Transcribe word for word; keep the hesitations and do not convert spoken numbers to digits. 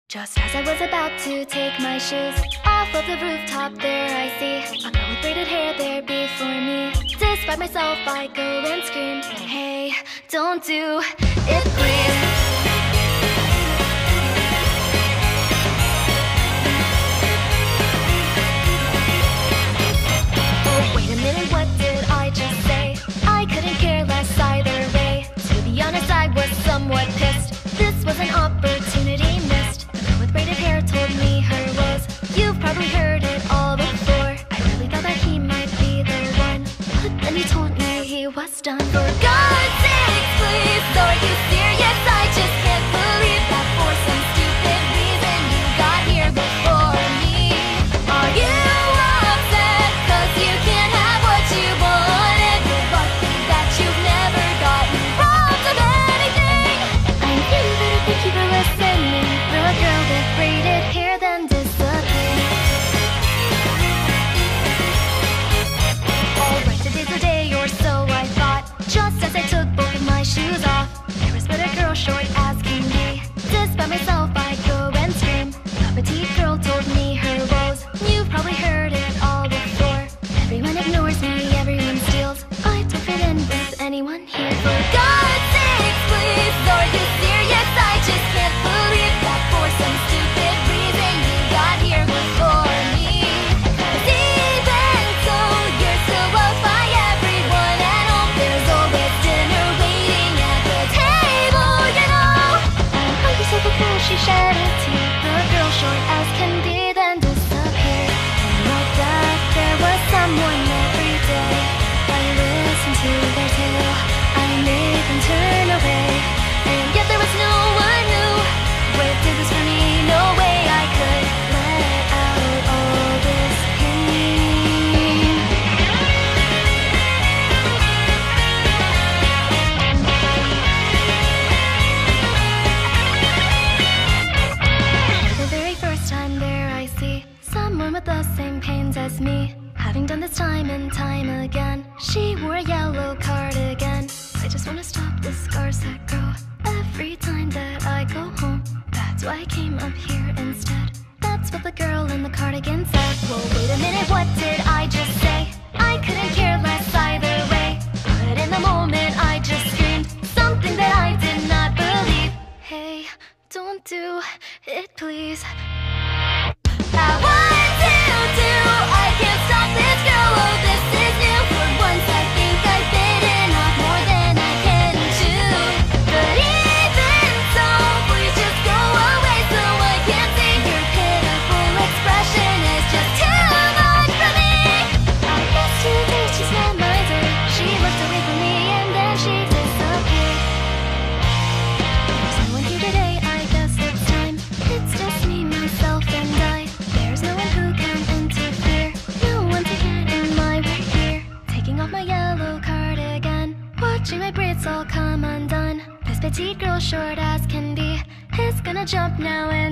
Just as I was about to take my shoes off of the rooftop, there I see a girl with braided hair there before me. Despite myself, I go and scream, hey, don't do it, please. Oh, wait a minute, what did I just say? I couldn't care less either way. To be honest, I was somewhat pissed. This was an opportunity missed. The girl with braided hair told me her woes. You've probably heard it all before. I really thought that he might be the one, but then he told me he was done. For God's sakes, please, so are you serious? I just can't believe that for some stupid reason you got here before me. Are you upset cause you can't have what you wanted? You're lucky that you've never gotten robbed of anything. I knew that I think you were listening. The girl with braided hair then disappeared. Alright, today's the day or so I thought. Just as I took both of my shoes off, there was but a girl short as can be. Despite myself, I go and scream. The petite girl told me her woes. You've probably heard it all before. Everyone ignores me, everyone steals. I don't fit in with anyone here. For God's sakes, please, are you serious? I just can't believe that for some stupid reason you got here before me. 'Cause even so, you're still loved by everyone at home. There's always dinner waiting at the table, you know. I'm hungry, so before she shed a tear, the girl short as can be then disappeared. And like that, there was someone every day. I listened to their tale, I made them turn away. And yet there was no one who would do this for me. No way I could let out all this pain. For the very first time there I see someone with the same pains as me. Having done this time and time again, she wore a yellow cardigan. I just wanna stop the scars that grow every time that I go home. That's why I came up here instead. That's what the girl in the cardigan said. Well, wait a minute, what did I just say? I couldn't care less either way. But in the moment I just screamed something that I did not believe. Hey, don't do it, please. I want to do, I can't stop this girl, oh this is new. For once I think I've bitten off more than I can chew. But even so, please just go away so I can't see your pitiful expression is just too much for me. I guess today she's not minder. She looked away from me and then she disappeared. There's no one here today, I guess it's time. It's just me, myself and I. There's no one who can interfere, no one to get in my way here. Taking off my yellow cardigan, watching my braids all come undone. This petite girl, short as can be, is gonna jump now and